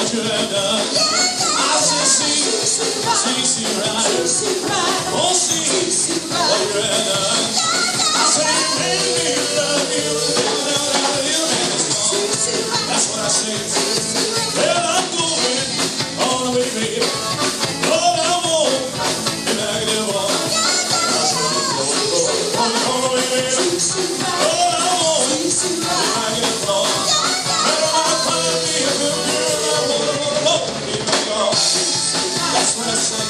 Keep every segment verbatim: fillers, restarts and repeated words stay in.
what you have done. I said, see, see, see, right. Oh, see what you have done. I said, you made me love you. That's what I say. Well, I'm going on the way, baby. Lord, I won't be back there, boy. I said, go, go, on the way, baby. Lord, I won't be back there, boy. Better not find me a good girl. I won't be back there. That's what I say.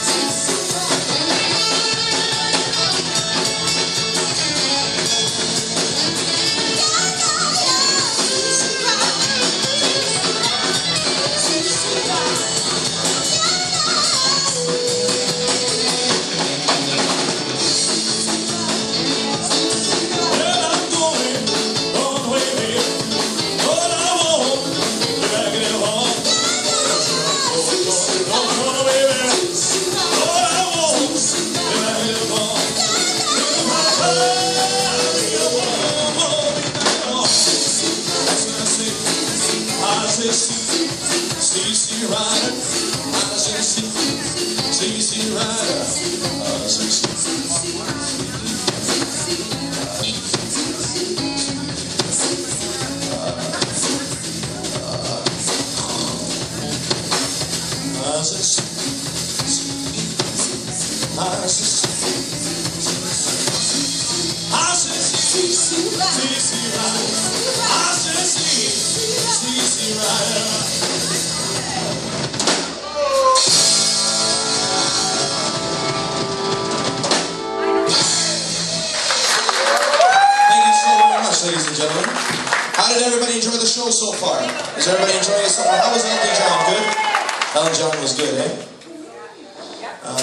C C Rider, I say C C Rider, I say C C Rider. Ladies and gentlemen, how did everybody enjoy the show so far? Is everybody enjoying it so far? How was Elton John? Good? Elton John was good, eh? Uh,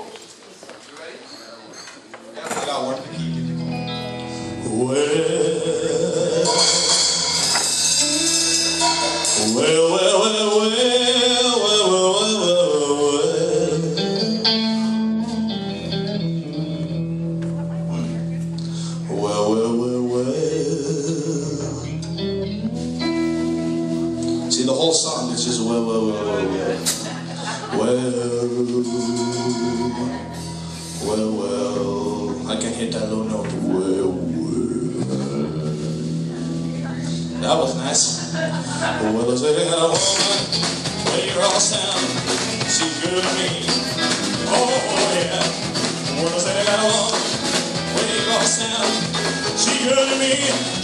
I got one. Well, well, well, well, well, well, well, well, well, well, well, well, well. See, the whole song is just well, well, well, well, well, well, well. I can hit that low note. Well, well. That was nice. Well, I said I got a woman, well, you're all sound. She's good to me. Oh, yeah. Well, I said I got a woman, well, you're all sound. She's good to me.